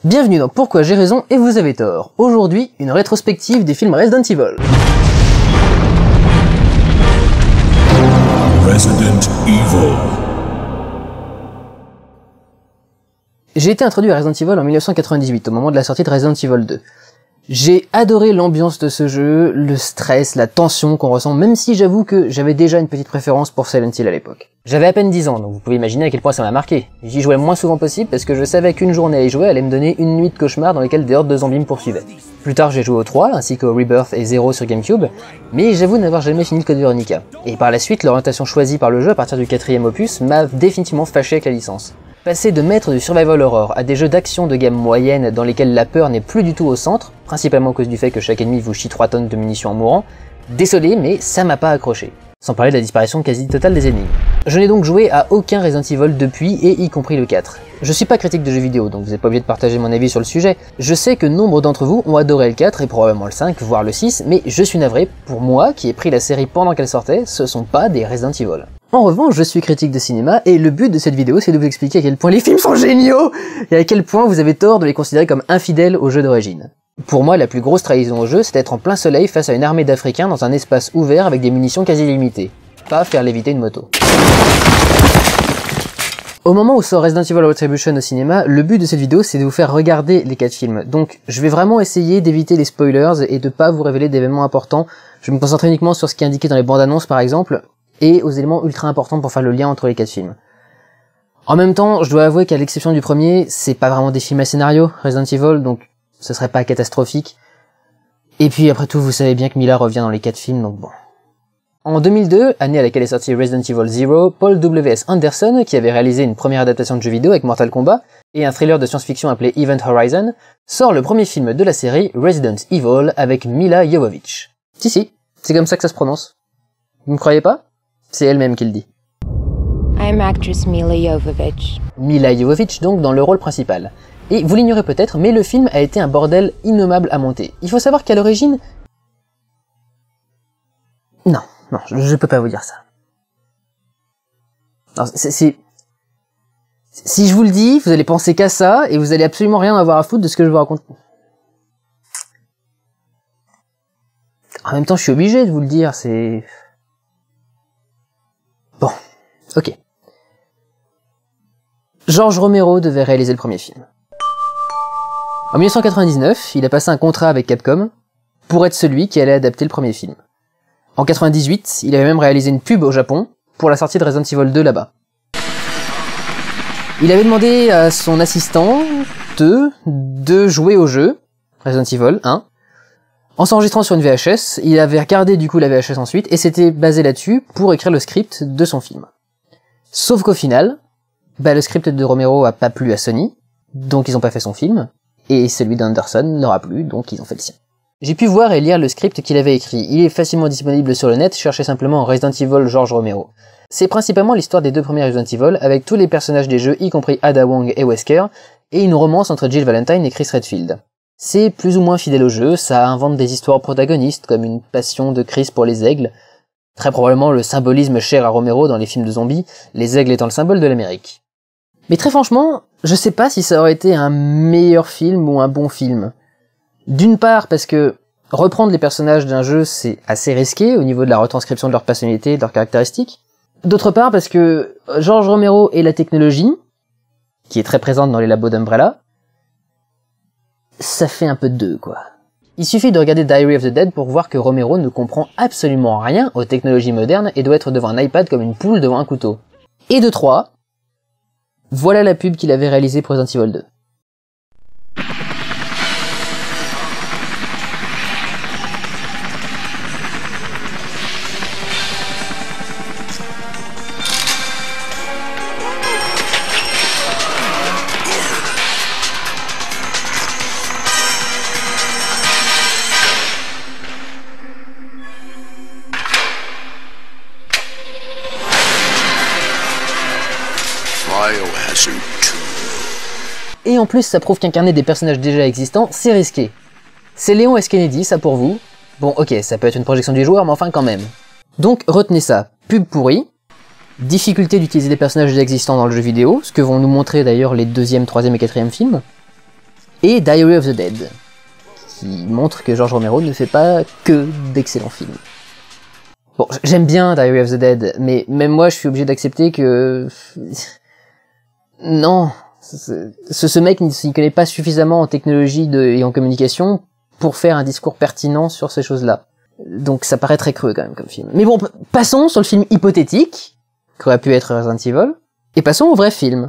Bienvenue dans Pourquoi j'ai raison et vous avez tort. Aujourd'hui, une rétrospective des films Resident Evil. Resident Evil. J'ai été introduit à Resident Evil en 1998, au moment de la sortie de Resident Evil 2. J'ai adoré l'ambiance de ce jeu, le stress, la tension qu'on ressent, même si j'avoue que j'avais déjà une petite préférence pour Silent Hill à l'époque. J'avais à peine 10 ans, donc vous pouvez imaginer à quel point ça m'a marqué. J'y jouais le moins souvent possible parce que je savais qu'une journée à y jouer allait me donner une nuit de cauchemar dans lesquelles des hordes de zombies me poursuivaient. Plus tard j'ai joué au 3, ainsi qu'au Rebirth et 0 sur GameCube, mais j'avoue n'avoir jamais fini le Code Veronica. Et par la suite, l'orientation choisie par le jeu à partir du 4ème opus m'a définitivement fâché avec la licence. Passer de maître du survival horror à des jeux d'action de gamme moyenne dans lesquels la peur n'est plus du tout au centre, principalement à cause du fait que chaque ennemi vous chie 3 tonnes de munitions en mourant, désolé mais ça m'a pas accroché. Sans parler de la disparition quasi totale des ennemis. Je n'ai donc joué à aucun Resident Evil depuis, et y compris le 4. Je suis pas critique de jeux vidéo, donc vous n'êtes pas obligé de partager mon avis sur le sujet. Je sais que nombre d'entre vous ont adoré le 4 et probablement le 5, voire le 6, mais je suis navré, pour moi, qui ai pris la série pendant qu'elle sortait, ce sont pas des Resident Evil. En revanche, je suis critique de cinéma, et le but de cette vidéo, c'est de vous expliquer à quel point les films sont géniaux, et à quel point vous avez tort de les considérer comme infidèles au jeu d'origine. Pour moi, la plus grosse trahison au jeu, c'est d'être en plein soleil face à une armée d'Africains dans un espace ouvert avec des munitions quasi limitées. Pas faire léviter une moto. Au moment où sort Resident Evil Retribution au cinéma, le but de cette vidéo c'est de vous faire regarder les 4 films. Donc je vais vraiment essayer d'éviter les spoilers et de pas vous révéler d'événements importants. Je vais me concentrer uniquement sur ce qui est indiqué dans les bandes annonces par exemple, et aux éléments ultra importants pour faire le lien entre les 4 films. En même temps, je dois avouer qu'à l'exception du premier, c'est pas vraiment des films à scénario, Resident Evil, donc ce serait pas catastrophique. Et puis après tout, vous savez bien que Mila revient dans les 4 films, donc bon. En 2002, année à laquelle est sorti Resident Evil 0, Paul W.S. Anderson, qui avait réalisé une première adaptation de jeu vidéo avec Mortal Kombat, et un thriller de science-fiction appelé Event Horizon, sort le premier film de la série Resident Evil avec Mila Jovovich. Si, c'est comme ça que ça se prononce. Vous me croyez pas? C'est elle-même qui le dit. I'm actress Mila Jovovich. Mila Jovovich donc dans le rôle principal. Et vous l'ignorez peut-être, mais le film a été un bordel innommable à monter. Il faut savoir qu'à l'origine... Non, je peux pas vous dire ça. Non, si je vous le dis, vous allez penser qu'à ça, et vous allez absolument rien avoir à foutre de ce que je vous raconte. En même temps, je suis obligé de vous le dire, c'est... Bon, ok. George Romero devait réaliser le premier film. En 1999, il a passé un contrat avec Capcom pour être celui qui allait adapter le premier film. En 98, il avait même réalisé une pub au Japon pour la sortie de Resident Evil 2 là-bas. Il avait demandé à son assistant de jouer au jeu, Resident Evil 1, en s'enregistrant sur une VHS. Il avait regardé du coup la VHS ensuite, et s'était basé là-dessus pour écrire le script de son film. Sauf qu'au final, le script de Romero a pas plu à Sony, donc ils ont pas fait son film, et celui d'Anderson n'aura plu, donc ils ont fait le sien. J'ai pu voir et lire le script qu'il avait écrit. Il est facilement disponible sur le net, cherchez simplement Resident Evil George Romero. C'est principalement l'histoire des 2 premiers Resident Evil, avec tous les personnages des jeux, y compris Ada Wong et Wesker, et une romance entre Jill Valentine et Chris Redfield. C'est plus ou moins fidèle au jeu, ça invente des histoires protagonistes, comme une passion de Chris pour les aigles, très probablement le symbolisme cher à Romero dans les films de zombies, les aigles étant le symbole de l'Amérique. Mais très franchement, je sais pas si ça aurait été un meilleur film ou un bon film. D'une part parce que reprendre les personnages d'un jeu c'est assez risqué au niveau de la retranscription de leur personnalité et de leurs caractéristiques. D'autre part parce que George Romero et la technologie, qui est très présente dans les labos d'Umbrella, ça fait un peu de deux quoi. Il suffit de regarder Diary of the Dead pour voir que Romero ne comprend absolument rien aux technologies modernes et doit être devant un iPad comme une poule devant un couteau. Et de 3, voilà la pub qu'il avait réalisée pour Resident Evil 2. Et en plus, ça prouve qu'incarner des personnages déjà existants, c'est risqué. C'est Léon S. Kennedy, ça pour vous. Bon, ok, ça peut être une projection du joueur, mais enfin quand même. Donc, retenez ça. Pub pourrie. Difficulté d'utiliser des personnages déjà existants dans le jeu vidéo, ce que vont nous montrer d'ailleurs les 2e, 3e et 4e films. et Diary of the Dead, qui montre que George Romero ne fait pas que d'excellents films. Bon, j'aime bien Diary of the Dead, mais même moi je suis obligé d'accepter que... Non, ce mec ne s'y connaît pas suffisamment en technologie et en communication pour faire un discours pertinent sur ces choses-là. Donc ça paraît très creux quand même comme film. Mais bon, passons sur le film hypothétique, qu'aurait pu être Resident Evil, et passons au vrai film.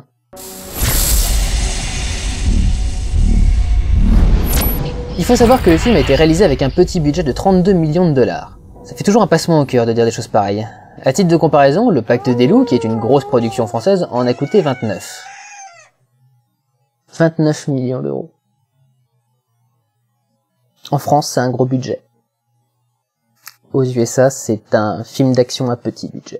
Il faut savoir que le film a été réalisé avec un petit budget de 32 millions de dollars. Ça fait toujours un passement au cœur de dire des choses pareilles. À titre de comparaison, Le Pacte des Loups, qui est une grosse production française, en a coûté 29. 29 millions d'euros. En France, c'est un gros budget. Aux USA, c'est un film d'action à petit budget.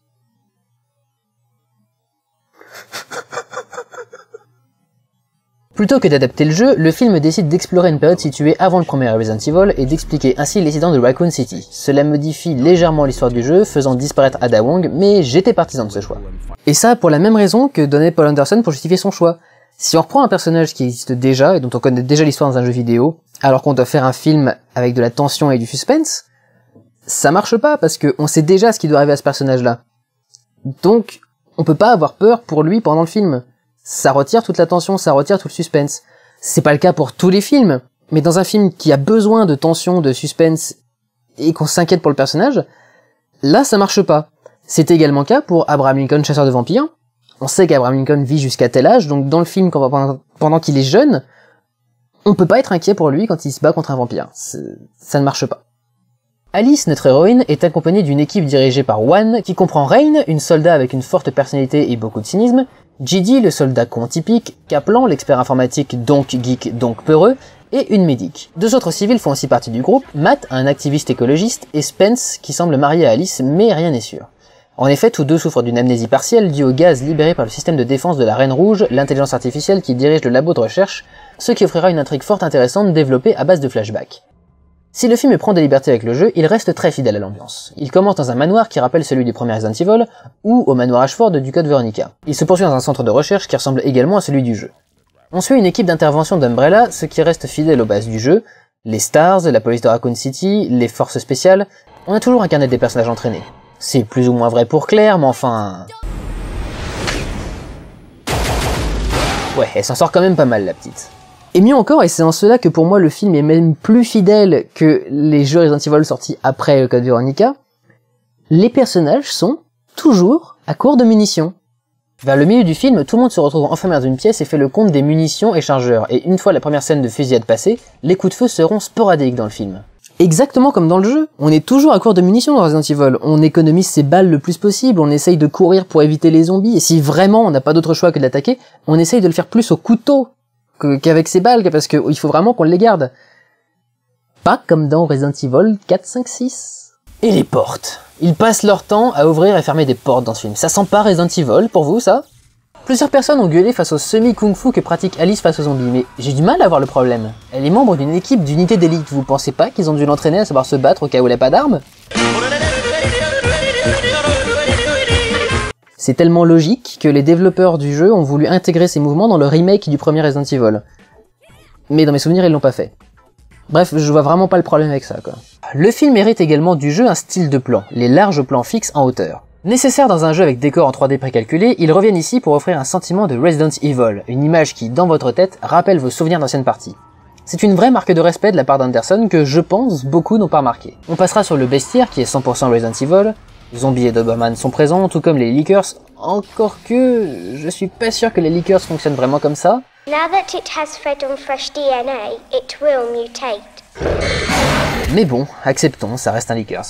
Plutôt que d'adapter le jeu, le film décide d'explorer une période située avant le premier Resident Evil et d'expliquer ainsi l'incident de Raccoon City. Cela modifie légèrement l'histoire du jeu, faisant disparaître Ada Wong, mais j'étais partisan de ce choix. Et ça pour la même raison que donnait Paul Anderson pour justifier son choix. Si on reprend un personnage qui existe déjà et dont on connaît déjà l'histoire dans un jeu vidéo, alors qu'on doit faire un film avec de la tension et du suspense, ça marche pas parce qu'on sait déjà ce qui doit arriver à ce personnage-là. Donc, on peut pas avoir peur pour lui pendant le film. Ça retire toute la tension, ça retire tout le suspense. C'est pas le cas pour tous les films, mais dans un film qui a besoin de tension, de suspense, et qu'on s'inquiète pour le personnage, là ça marche pas. C'est également le cas pour Abraham Lincoln, chasseur de vampires. On sait qu'Abraham Lincoln vit jusqu'à tel âge, donc dans le film, pendant qu'il est jeune, on peut pas être inquiet pour lui quand il se bat contre un vampire. Ça ne marche pas. Alice, notre héroïne, est accompagnée d'une équipe dirigée par Juan, qui comprend Rain, une soldat avec une forte personnalité et beaucoup de cynisme, Gigi, le soldat con typique, Kaplan, l'expert informatique donc geek donc peureux, et une médic. Deux autres civils font aussi partie du groupe, Matt, un activiste écologiste, et Spence, qui semble marié à Alice, mais rien n'est sûr. En effet, tous deux souffrent d'une amnésie partielle due au gaz libéré par le système de défense de la Reine Rouge, l'intelligence artificielle qui dirige le labo de recherche, ce qui offrira une intrigue fort intéressante développée à base de flashbacks. Si le film prend des libertés avec le jeu, il reste très fidèle à l'ambiance. Il commence dans un manoir qui rappelle celui du premier Resident Evil, ou au manoir Ashford du Code Veronica. Il se poursuit dans un centre de recherche qui ressemble également à celui du jeu. On suit une équipe d'intervention d'Umbrella, ce qui reste fidèle aux bases du jeu, les Stars, la police de Raccoon City, les forces spéciales, on a toujours incarné des personnages entraînés. C'est plus ou moins vrai pour Claire, mais enfin... Ouais, elle s'en sort quand même pas mal la petite. Et mieux encore, et c'est en cela que pour moi le film est même plus fidèle que les jeux Resident Evil sortis après le Code Veronica, les personnages sont toujours à court de munitions. Vers le milieu du film, tout le monde se retrouve enfermé dans une pièce et fait le compte des munitions et chargeurs, et une fois la première scène de fusillade passée, les coups de feu seront sporadiques dans le film. Exactement comme dans le jeu, on est toujours à court de munitions dans Resident Evil, on économise ses balles le plus possible, on essaye de courir pour éviter les zombies, et si vraiment on n'a pas d'autre choix que d'attaquer, on essaye de le faire plus au couteau qu'avec ses balles, parce qu'il faut vraiment qu'on les garde. Pas comme dans Resident Evil 4, 5, 6. Et les portes. Ils passent leur temps à ouvrir et fermer des portes dans ce film. Ça sent pas Resident Evil, pour vous, ça? Plusieurs personnes ont gueulé face au semi-kung-fu que pratique Alice face aux zombies, mais j'ai du mal à voir le problème. Elle est membre d'une équipe d'unité d'élite, vous pensez pas qu'ils ont dû l'entraîner à savoir se battre au cas où elle n'a pas d'armes? C'est tellement logique que les développeurs du jeu ont voulu intégrer ces mouvements dans le remake du premier Resident Evil. Mais dans mes souvenirs, ils l'ont pas fait. Bref, je vois vraiment pas le problème avec ça, quoi. Le film hérite également du jeu un style de plan, les larges plans fixes en hauteur. Nécessaires dans un jeu avec décors en 3D précalculés, ils reviennent ici pour offrir un sentiment de Resident Evil, une image qui, dans votre tête, rappelle vos souvenirs d'anciennes parties. C'est une vraie marque de respect de la part d'Anderson que je pense beaucoup n'ont pas remarqué. On passera sur le bestiaire qui est 100% Resident Evil, Zombies et Doberman sont présents, tout comme les Lickers, encore que je suis pas sûr que les Lickers fonctionnent vraiment comme ça. Now that it has fed on fresh DNA, it will mutate. Mais bon, acceptons, ça reste un Lickers.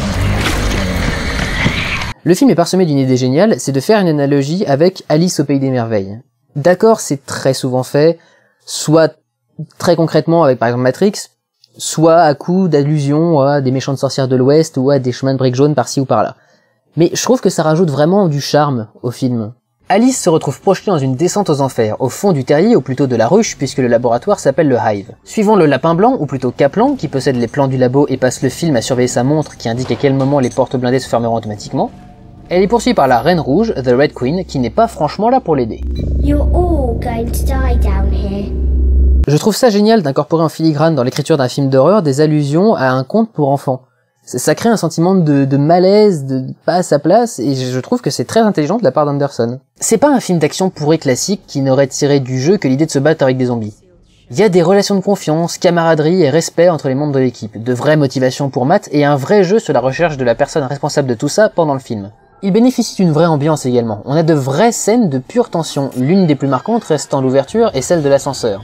Le film est parsemé d'une idée géniale, c'est de faire une analogie avec Alice au Pays des Merveilles. D'accord, c'est très souvent fait, soit très concrètement avec par exemple Matrix, soit à coup d'allusions à des méchantes sorcières de l'Ouest ou à des chemins de briques jaunes par-ci ou par-là. Mais je trouve que ça rajoute vraiment du charme au film. Alice se retrouve projetée dans une descente aux enfers, au fond du terrier ou plutôt de la ruche puisque le laboratoire s'appelle le Hive. Suivant le lapin blanc, ou plutôt Kaplan, qui possède les plans du labo et passe le film à surveiller sa montre qui indique à quel moment les portes blindées se fermeront automatiquement, elle est poursuivie par la Reine Rouge, The Red Queen, qui n'est pas franchement là pour l'aider. You're all going to die down here. Je trouve ça génial d'incorporer en filigrane dans l'écriture d'un film d'horreur des allusions à un conte pour enfants. Ça crée un sentiment de malaise, de pas à sa place, et je trouve que c'est très intelligent de la part d'Anderson. C'est pas un film d'action pourri classique qui n'aurait tiré du jeu que l'idée de se battre avec des zombies. Il y a des relations de confiance, camaraderie et respect entre les membres de l'équipe, de vraies motivations pour Matt et un vrai jeu sur la recherche de la personne responsable de tout ça pendant le film. Il bénéficie d'une vraie ambiance également. On a de vraies scènes de pure tension, l'une des plus marquantes restant l'ouverture et celle de l'ascenseur.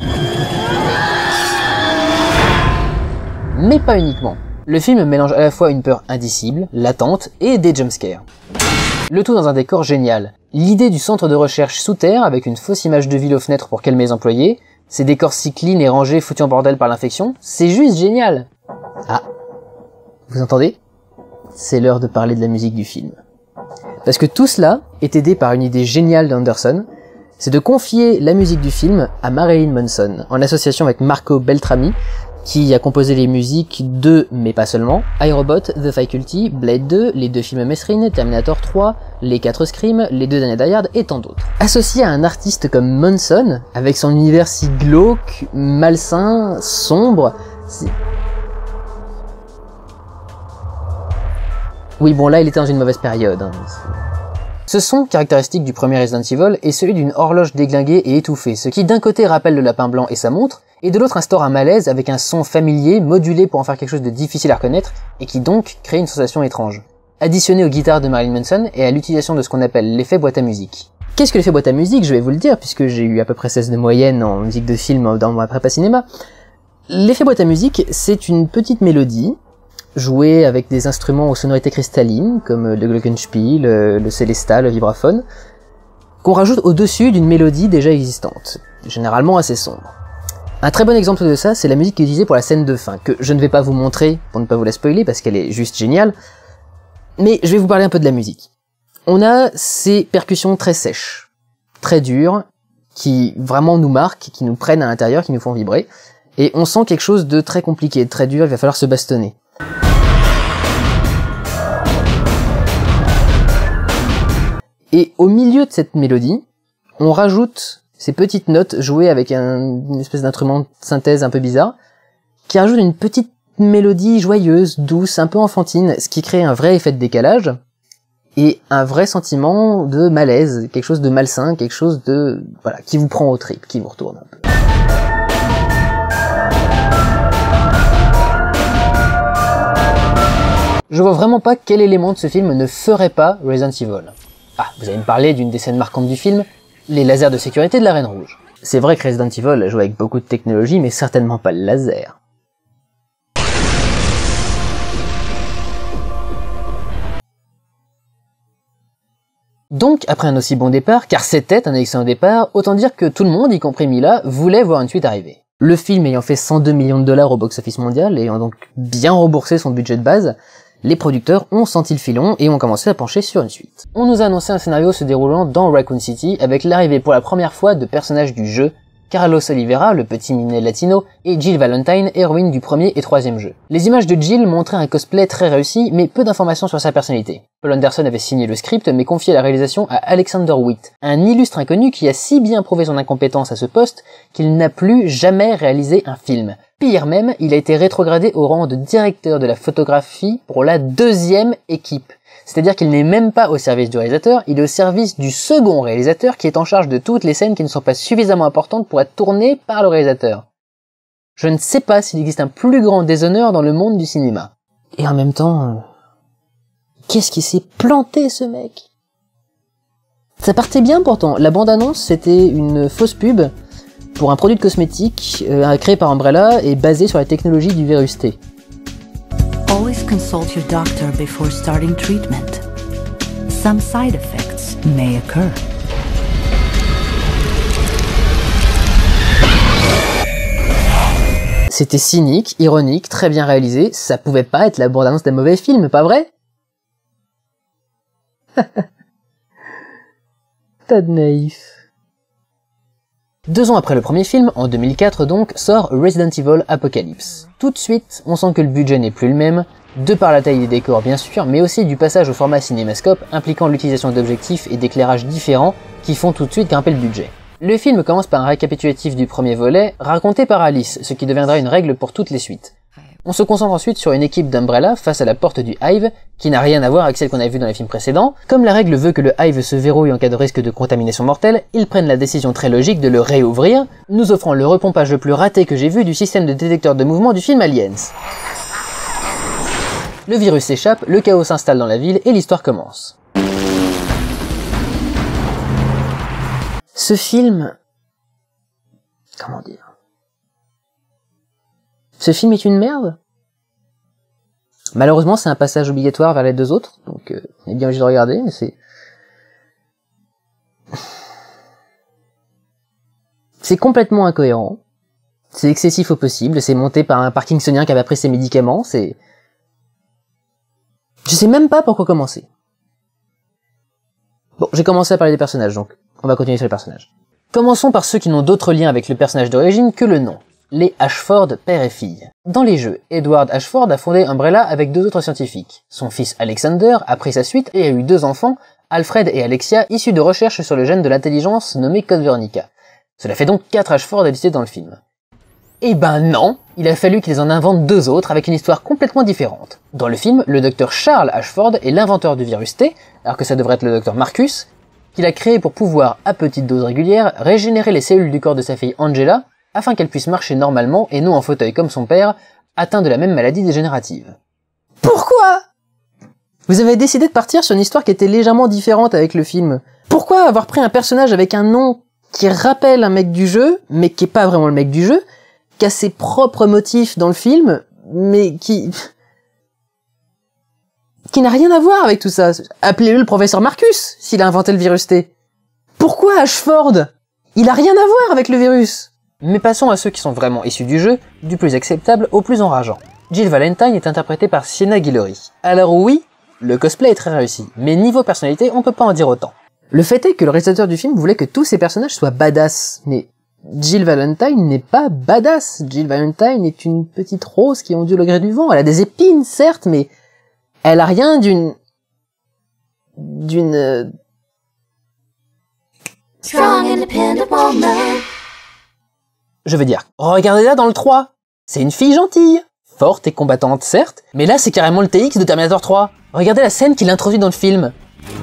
Mais pas uniquement. Le film mélange à la fois une peur indicible, latente et des jumpscares. Le tout dans un décor génial. L'idée du centre de recherche sous terre avec une fausse image de ville aux fenêtres pour calmer les employés, ces décors si clean et rangés foutus en bordel par l'infection, c'est juste génial. Ah, vous entendez? C'est l'heure de parler de la musique du film. Parce que tout cela est aidé par une idée géniale d'Anderson, c'est de confier la musique du film à Marilyn Manson, en association avec Marco Beltrami, qui a composé les musiques de, mais pas seulement, iRobot, The Faculty, Blade 2, les 2 films Mesrine, Terminator 3, les 4 Scream, les 2 derniers Die Hard et tant d'autres. Associé à un artiste comme Manson, avec son univers si glauque, malsain, sombre, oui bon là il était dans une mauvaise période. Hein. Ce son caractéristique du premier Resident Evil est celui d'une horloge déglinguée et étouffée, ce qui d'un côté rappelle le lapin blanc et sa montre, et de l'autre instaure un malaise avec un son familier, modulé pour en faire quelque chose de difficile à reconnaître, et qui donc crée une sensation étrange. Additionné aux guitares de Marilyn Manson et à l'utilisation de ce qu'on appelle l'effet boîte à musique. Qu'est-ce que l'effet boîte à musique? Je vais vous le dire, puisque j'ai eu à peu près 16 de moyenne en musique de film dans ma prépa cinéma. L'effet boîte à musique, c'est une petite mélodie, jouée avec des instruments aux sonorités cristallines, comme le glockenspiel, le célesta, le vibraphone, qu'on rajoute au-dessus d'une mélodie déjà existante, généralement assez sombre. Un très bon exemple de ça, c'est la musique qui est utilisée pour la scène de fin, que je ne vais pas vous montrer pour ne pas vous la spoiler parce qu'elle est juste géniale, mais je vais vous parler un peu de la musique. On a ces percussions très sèches, très dures, qui vraiment nous marquent, qui nous prennent à l'intérieur, qui nous font vibrer, et on sent quelque chose de très compliqué, de très dur, il va falloir se bastonner. Et au milieu de cette mélodie, on rajoute ces petites notes jouées avec une espèce d'instrument de synthèse un peu bizarre, qui rajoute une petite mélodie joyeuse, douce, un peu enfantine, ce qui crée un vrai effet de décalage, et un vrai sentiment de malaise, quelque chose de malsain, quelque chose de, voilà, qui vous prend aux tripes, qui vous retourne un peu. Je vois vraiment pas quel élément de ce film ne ferait pas Resident Evil. Ah, vous allez me parler d'une des scènes marquantes du film, les lasers de sécurité de la Reine Rouge. C'est vrai que Resident Evil joue avec beaucoup de technologie, mais certainement pas le laser. Donc, après un aussi bon départ, car c'était un excellent départ, autant dire que tout le monde, y compris Mila, voulait voir une suite arriver. Le film ayant fait 102 millions de dollars au box-office mondial, et ayant donc bien remboursé son budget de base, les producteurs ont senti le filon et ont commencé à pencher sur une suite. On nous a annoncé un scénario se déroulant dans Raccoon City, avec l'arrivée pour la première fois de personnages du jeu, Carlos Oliveira, le petit minet latino, et Jill Valentine, héroïne du premier et troisième jeu. Les images de Jill montraient un cosplay très réussi, mais peu d'informations sur sa personnalité. Paul Anderson avait signé le script, mais confié la réalisation à Alexander Witt, un illustre inconnu qui a si bien prouvé son incompétence à ce poste qu'il n'a plus jamais réalisé un film. Pire même, il a été rétrogradé au rang de directeur de la photographie pour la deuxième équipe. C'est-à-dire qu'il n'est même pas au service du réalisateur, il est au service du second réalisateur qui est en charge de toutes les scènes qui ne sont pas suffisamment importantes pour être tournées par le réalisateur. Je ne sais pas s'il existe un plus grand déshonneur dans le monde du cinéma. Et en même temps, qu'est-ce qui s'est planté ce mec? Ça partait bien pourtant, la bande-annonce c'était une fausse pub pour un produit de cosmétique créé par Umbrella et basé sur la technologie du virus T. Always consult your doctor before starting treatment. Some side effects may occur. C'était cynique, ironique, très bien réalisé, ça pouvait pas être la bande-annonce d'un mauvais film, pas vrai? Pas de naïf. 2 ans après le premier film, en 2004 donc, sort Resident Evil Apocalypse. Tout de suite, on sent que le budget n'est plus le même, de par la taille des décors bien sûr, mais aussi du passage au format cinémascope impliquant l'utilisation d'objectifs et d'éclairages différents qui font tout de suite grimper le budget. Le film commence par un récapitulatif du premier volet, raconté par Alice, ce qui deviendra une règle pour toutes les suites. On se concentre ensuite sur une équipe d'Umbrella face à la porte du Hive, qui n'a rien à voir avec celle qu'on a vue dans les films précédents. Comme la règle veut que le Hive se verrouille en cas de risque de contamination mortelle, ils prennent la décision très logique de le réouvrir, nous offrant le repompage le plus raté que j'ai vu du système de détecteur de mouvement du film Aliens. Le virus s'échappe, le chaos s'installe dans la ville et l'histoire commence. Ce film... Comment dire ? Ce film est une merde. Malheureusement, c'est un passage obligatoire vers les deux autres, donc on est bien obligé de regarder, mais c'est... C'est complètement incohérent. C'est excessif au possible, c'est monté par un parkinsonien qui avait pris ses médicaments, c'est... Je sais même pas par quoi commencer. Bon, j'ai commencé à parler des personnages, donc on va continuer sur les personnages. Commençons par ceux qui n'ont d'autres liens avec le personnage d'origine que le nom. Les Ashford, père et fille. Dans les jeux, Edward Ashford a fondé Umbrella avec deux autres scientifiques. Son fils Alexander a pris sa suite et a eu 2 enfants, Alfred et Alexia, issus de recherches sur le gène de l'intelligence nommé Code Veronica. Cela fait donc 4 Ashford à lister dans le film. Eh ben non, il a fallu qu'ils en inventent 2 autres avec une histoire complètement différente. Dans le film, le docteur Charles Ashford est l'inventeur du virus T, alors que ça devrait être le docteur Marcus, qu'il a créé pour pouvoir, à petite dose régulière, régénérer les cellules du corps de sa fille Angela, afin qu'elle puisse marcher normalement et non en fauteuil comme son père, atteint de la même maladie dégénérative. Pourquoi ? Vous avez décidé de partir sur une histoire qui était légèrement différente avec le film. Pourquoi avoir pris un personnage avec un nom qui rappelle un mec du jeu, mais qui est pas vraiment le mec du jeu, qui a ses propres motifs dans le film, mais qui n'a rien à voir avec tout ça. Appelez-le le professeur Marcus, s'il a inventé le virus T. Pourquoi Ashford ? Il a rien à voir avec le virus. Mais passons à ceux qui sont vraiment issus du jeu, du plus acceptable au plus enrageant. Jill Valentine est interprétée par Sienna Guillory. Alors oui, le cosplay est très réussi, mais niveau personnalité, on peut pas en dire autant. Le fait est que le réalisateur du film voulait que tous ces personnages soient badass, mais Jill Valentine n'est pas badass. Jill Valentine est une petite rose qui ondule au gré du vent. Elle a des épines, certes, mais elle a rien d'une... Strong, independent woman. Je veux dire, regardez-la dans le 3. C'est une fille gentille. Forte et combattante, certes, mais là c'est carrément le TX de Terminator 3. Regardez la scène qu'il introduit dans le film.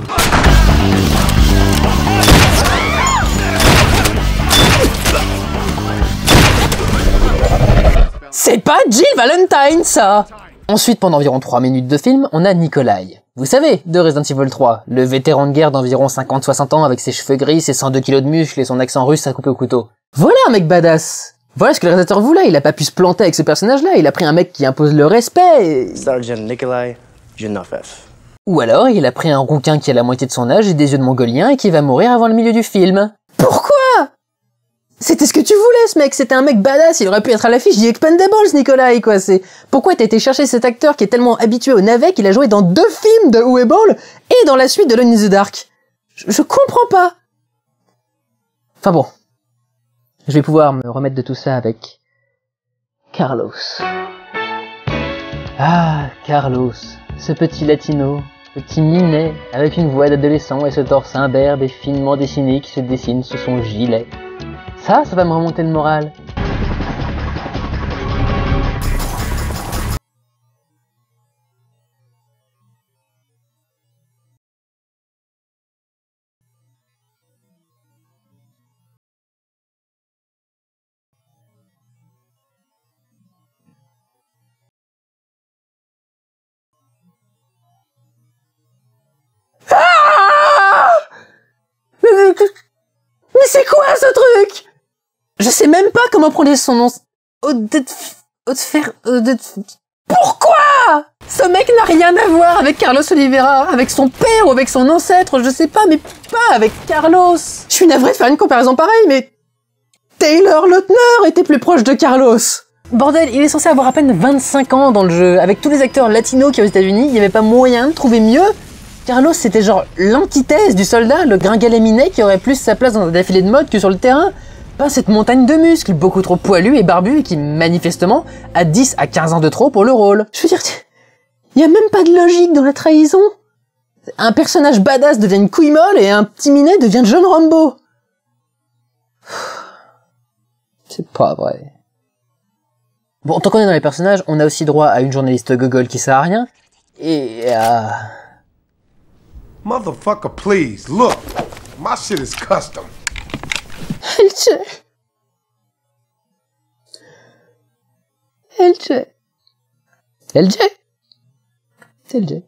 C'est pas Jill Valentine, ça! Ensuite, pendant environ 3 minutes de film, on a Nikolai. Vous savez, de Resident Evil 3, le vétéran de guerre d'environ 50-60 ans avec ses cheveux gris, ses 102 kilos de muscles et son accent russe à couper au couteau. Voilà un mec badass! Voilà ce que le réalisateur voulait, il a pas pu se planter avec ce personnage-là, il a pris un mec qui impose le respect et... Sergeant Nikolai Genofev. Ou alors, il a pris un rouquin qui a la moitié de son âge et des yeux de mongolien et qui va mourir avant le milieu du film. Pourquoi? C'était ce que tu voulais, ce mec, c'était un mec badass, il aurait pu être à l'affiche d'Expendables, Nikolai, quoi, c'est... Pourquoi t'as été chercher cet acteur qui est tellement habitué au navet qu'il a joué dans 2 films de Uwe Boll et dans la suite de Alone in the Dark? Je comprends pas. Enfin bon. Je vais pouvoir me remettre de tout ça avec... Carlos. Ah, Carlos, ce petit latino, petit minet, avec une voix d'adolescent et ce torse imberbe et finement dessiné qui se dessine sous son gilet. Ça va me remonter le moral. Mais c'est quoi ce truc? Je sais même pas comment prononcer son nom. Pourquoi? Ce mec n'a rien à voir avec Carlos Oliveira, avec son père ou avec son ancêtre, je sais pas, mais pas avec Carlos. Je suis navré de faire une comparaison pareille, mais... Taylor Lautner était plus proche de Carlos. Bordel, il est censé avoir à peine 25 ans dans le jeu. Avec tous les acteurs latinos qu'il y a aux États-Unis, il y avait pas moyen de trouver mieux. Carlos, c'était genre l'antithèse du soldat, le gringalet minet qui aurait plus sa place dans un défilé de mode que sur le terrain. Pas cette montagne de muscles, beaucoup trop poilu et barbu et qui, manifestement, a 10 à 15 ans de trop pour le rôle. Je veux dire, y a même pas de logique dans la trahison. Un personnage badass devient une couille molle et un petit minet devient John Rambo. C'est pas vrai. Bon, tant qu'on est dans les personnages, on a aussi droit à une journaliste gogol qui sert à rien, et à... Motherfucker, please, look. My shit is custom. LJ. C'est LJ.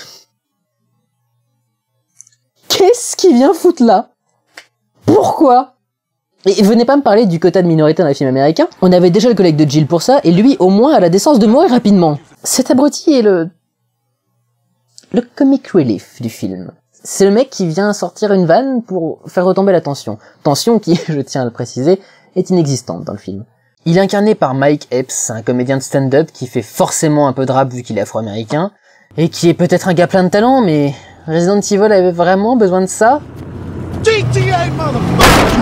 Qu'est-ce qui vient foutre là? Pourquoi? Et venez pas me parler du quota de minorité dans les films américains. On avait déjà le collègue de Jill pour ça, et lui, au moins, a la décence de mourir rapidement. Cet abruti est le comic relief du film. C'est le mec qui vient sortir une vanne pour faire retomber la tension. Tension qui, je tiens à le préciser, est inexistante dans le film. Il est incarné par Mike Epps, un comédien de stand-up qui fait forcément un peu de rap vu qu'il est afro-américain, et qui est peut-être un gars plein de talent, mais Resident Evil avait vraiment besoin de ça? GTA, motherfucker!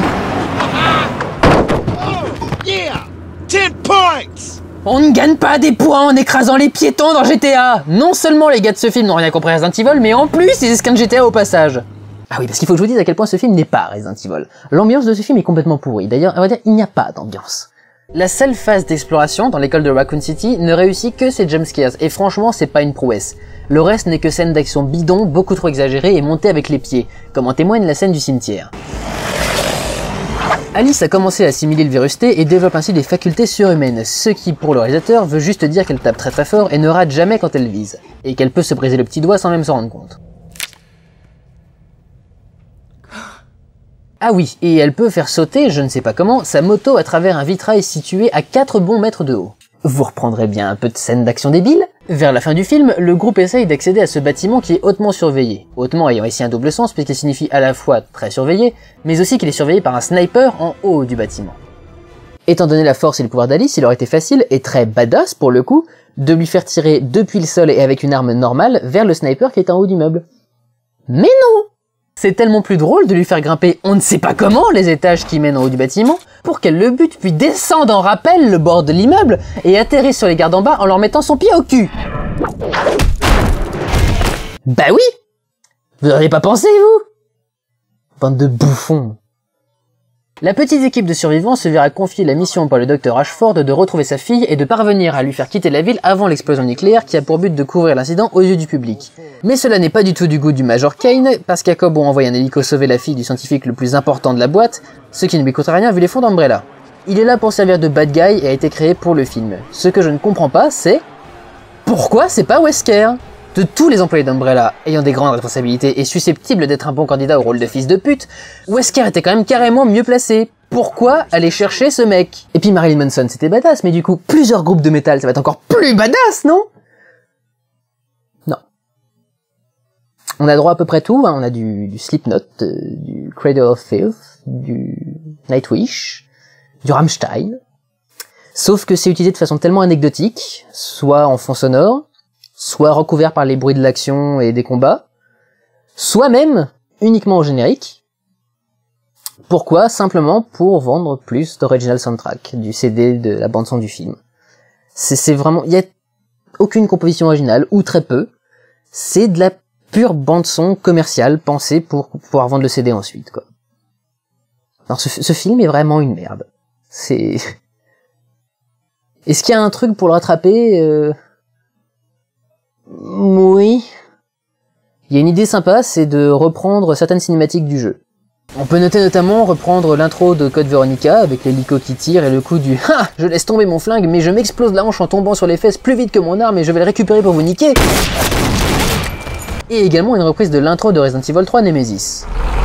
Oh, yeah! 10 points! On ne gagne pas des points en écrasant les piétons dans GTA! Non seulement les gars de ce film n'ont rien compris à Resident Evil, mais en plus ils esquintent GTA au passage. Ah oui, parce qu'il faut que je vous dise à quel point ce film n'est pas Resident Evil. L'ambiance de ce film est complètement pourrie. D'ailleurs, on va dire, il n'y a pas d'ambiance. La seule phase d'exploration dans l'école de Raccoon City ne réussit que ses jumpscares, et franchement c'est pas une prouesse. Le reste n'est que scènes d'action bidon, beaucoup trop exagérées et montées avec les pieds, comme en témoigne la scène du cimetière. Alice a commencé à assimiler le virus T et développe ainsi des facultés surhumaines, ce qui pour le réalisateur veut juste dire qu'elle tape très fort et ne rate jamais quand elle vise, et qu'elle peut se briser le petit doigt sans même s'en rendre compte. Ah oui, et elle peut faire sauter, je ne sais pas comment, sa moto à travers un vitrail situé à 4 bons mètres de haut. Vous reprendrez bien un peu de scène d'action débile? Vers la fin du film, le groupe essaye d'accéder à ce bâtiment qui est hautement surveillé. Hautement ayant ici un double sens puisqu'il signifie à la fois très surveillé, mais aussi qu'il est surveillé par un sniper en haut du bâtiment. Étant donné la force et le pouvoir d'Alice, il aurait été facile, et très badass pour le coup, de lui faire tirer depuis le sol et avec une arme normale vers le sniper qui est en haut du meuble. Mais non! C'est tellement plus drôle de lui faire grimper on ne sait pas comment les étages qui mènent en haut du bâtiment pour qu'elle le bute puis descende en rappel le bord de l'immeuble et atterrisse sur les gardes en bas en leur mettant son pied au cul. Bah oui! Vous n'auriez pas pensé, vous? Bande de bouffons. La petite équipe de survivants se verra confier la mission par le docteur Ashford de retrouver sa fille et de parvenir à lui faire quitter la ville avant l'explosion nucléaire qui a pour but de couvrir l'incident aux yeux du public. Mais cela n'est pas du tout du goût du Major Kane, parce qu'Jacob a envoyé un hélico sauver la fille du scientifique le plus important de la boîte, ce qui ne lui coûte rien vu les fonds d'Umbrella. Il est là pour servir de bad guy et a été créé pour le film. Ce que je ne comprends pas, c'est... pourquoi c'est pas Wesker? De tous les employés d'Umbrella ayant des grandes responsabilités et susceptibles d'être un bon candidat au rôle de fils de pute, Wesker était quand même carrément mieux placé. Pourquoi aller chercher ce mec? Et puis Marilyn Manson c'était badass, mais du coup, plusieurs groupes de métal ça va être encore plus badass, non? Non. On a droit à peu près tout, hein. On a du Slipknot, du Cradle of Filth, du Nightwish, du Rammstein. Sauf que c'est utilisé de façon tellement anecdotique, soit en fond sonore, soit recouvert par les bruits de l'action et des combats, soit même uniquement au générique. Pourquoi? Simplement pour vendre plus d'original soundtrack, du CD de la bande-son du film. C'est vraiment... il y a aucune composition originale, ou très peu. C'est de la pure bande-son commerciale pensée pour pouvoir vendre le CD ensuite, quoi. Alors ce film est vraiment une merde. C'est... Est-ce qu'il y a un truc pour le rattraper? Oui. Il y a une idée sympa, c'est de reprendre certaines cinématiques du jeu. On peut noter notamment reprendre l'intro de Code Veronica avec l'hélico qui tire et le coup du « Ha! Je laisse tomber mon flingue mais je m'explose la hanche en tombant sur les fesses plus vite que mon arme et je vais le récupérer pour vous niquer !» Et également une reprise de l'intro de Resident Evil 3 Nemesis.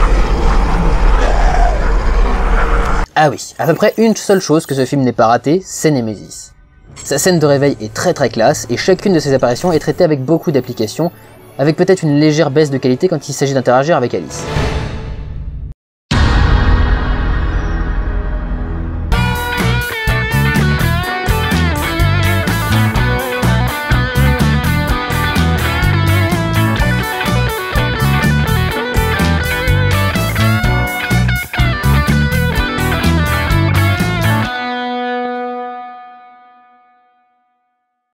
Ah oui, à peu près une seule chose que ce film n'ait pas raté, c'est Nemesis. Sa scène de réveil est très très classe, et chacune de ses apparitions est traitée avec beaucoup d'applications, avec peut-être une légère baisse de qualité quand il s'agit d'interagir avec Alice.